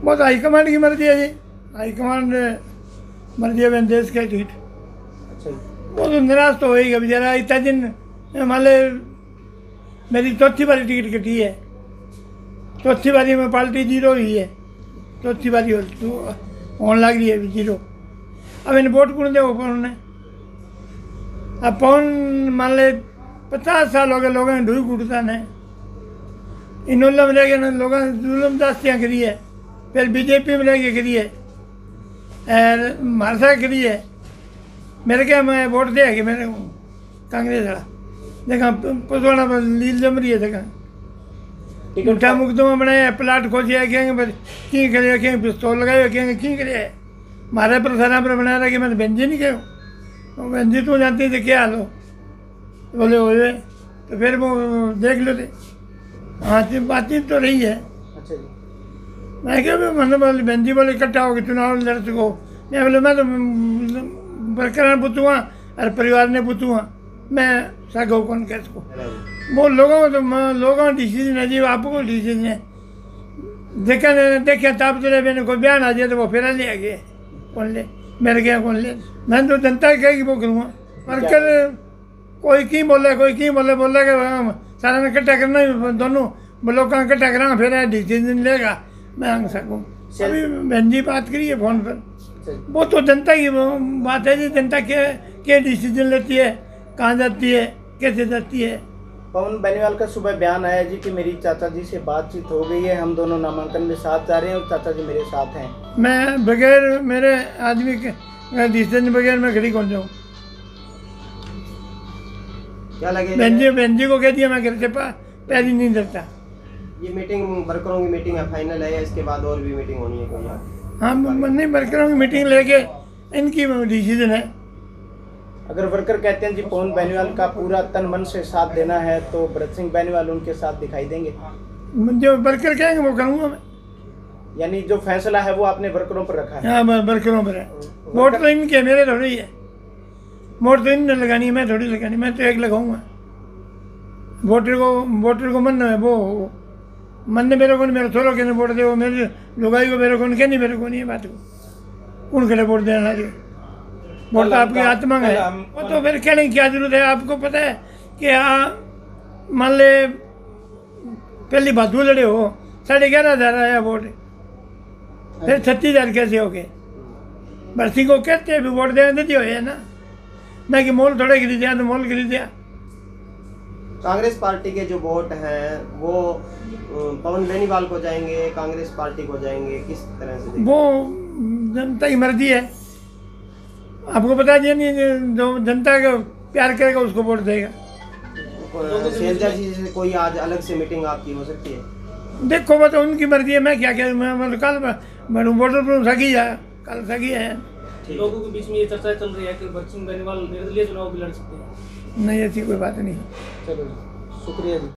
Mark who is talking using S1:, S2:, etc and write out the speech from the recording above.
S1: बहुत हाईकमांड की मर्जी है जी, हाईकमांड मर्जी है देश का टिकट।
S2: अच्छा जी।
S1: वो तो निराश तो होएगा बेचारा। इतना दिन मान ले मेरी चौथी बारी टिकट कटी है, चौथी बारी में पार्टी जीरो ही है, चौथी बारी होने लग रही है अभी जीरो। अब इन वोट कौन दे पवन ने? अब पवन मान ले 50 साल हो गए लोगों ने ढूई कूटता ने, इन उल्लम रह गए लोगों ने जुलम दास्तियाँ करी है, फिर बीजेपी में रह के करी है, मारसा करी है। मेरे क्या मैं वोट दे कि मेरे कांग्रेस वाला देखा पुसवाड़ा पर लील जम रही है, देखा उठा मुकदमा बनाया, प्लाट खोजिया, कहेंगे की करे, कहेंगे पिस्तौल लगाए, कहेंगे की करे, मारे पर सरा पर बनाया रहा कि मैंने बेंजी नहीं कहो, तो बेंजी तो जानती थी क्या हाल हो, बोले हो जाए तो फिर वो देख लो थे। हाँ बातचीत तो रही है।
S2: अच्छा जी।
S1: मैं क्या मैंने बोले बेंजी बोले इकट्ठा होकर चुनाव लड़ सको, मैं बोले मैं तो बरकरार पुतूँगा और परिवार ने पुतूँगा, मैं सको कौन कह सको। वो लोगों को तो लोगों का डिसीजन है जी, आपको डिसीजन है। देखा ताप चले मैंने कोई बयान आ जाए तो वो फिर ले आ गए, कौन ले मेरे क्या कौन ले। मैं तो जनता कहेगी वो करूँगा, वर्कर कोई की बोले कोई की बोले कि सारा ने इकट्ठा करना ही दोनों लोग का इकट्ठा करा फिर डिसीजन लेगा मैं आ सकूँ। अभी बहन जी बात करी है फोन पर, वो तो जनता की बात है जी, जनता क्या डिसीजन लेती है, कहाँ जाती है, कैसे जाती है।
S2: पवन बेनीवाल का सुबह बयान आया जी कि मेरी चाचा जी से बातचीत हो गई है, हम दोनों नामांकन में साथ जा रहे हैं और चाचा जी मेरे साथ हैं।
S1: मैं बगैर मेरे आदमी के डिसीजन बगैर मैं खड़ी कौन जाऊँ।
S2: क्या लगे
S1: बहन जी को कह दिया मैं घर से पैर ही नहीं धरता।
S2: ये मीटिंग वर्करों की मीटिंग है, फाइनल है, इसके बाद और भी मीटिंग होनी है कोई?
S1: हाँ नहीं, वर्करों की मीटिंग लेके इनकी डिसीजन है।
S2: अगर वर्कर कहते हैं जी पवन बेनीवाल का पूरा तन मन से साथ देना है तो भरत सिंह बेनीवाल उनके साथ दिखाई देंगे?
S1: जो वर्कर कहेंगे वो करूँगा मैं।
S2: यानी जो फैसला है वो आपने वर्करों पर रखा है?
S1: हाँ वर्करों पर है। वोट तो इनके मेरे थोड़ी है, वोट तो इनने लगानी है, मैं थोड़ी लगानी, मैं तो एक लगाऊंगा। वोटर को मन है वो मन ने मेरे को नहीं, मेरे थोड़ा कहने वोट दे, वो मेरे लुगाई को मेरे को नहीं कहनी, मेरे को नहीं है बात को कौन खड़े वोट देना लगे। वोट तो आपकी आत्मा का है, वो तो फिर कहने की क्या जरूरत है। आपको पता है कि मान ले पहली भादू लड़े हो 11,500 आया वोट, फिर 36,000 कैसे हो गए। भर्ती को कहते हैं भी वोट देने दिए है ना, मैं कि मोल थोड़े गिरी दिया तो मोल गिरी दिया।
S2: कांग्रेस पार्टी के जो वोट हैं वो पवन बेनीवाल को जाएंगे, कांग्रेस पार्टी को जाएंगे, किस तरह से? वो
S1: जनता की मर्जी है, आपको बता दिया नहीं, जो जनता का प्यार करेगा उसको वोट देगा।
S2: शैलजा जी से कोई आज अलग से मीटिंग आपकी हो सकती है?
S1: देखो वो तो उनकी मर्जी है, मैं क्या कह मैं कल वोटर पर सगी है, कल सगी है।
S3: लोगों के बीच में ये चर्चा चल रही है कि भरत सिंह बेनीवाल निर्दलीय चुनाव भी लड़ सकते हैं।
S1: नहीं ऐसी कोई बात नहीं।
S2: चलो शुक्रिया जी।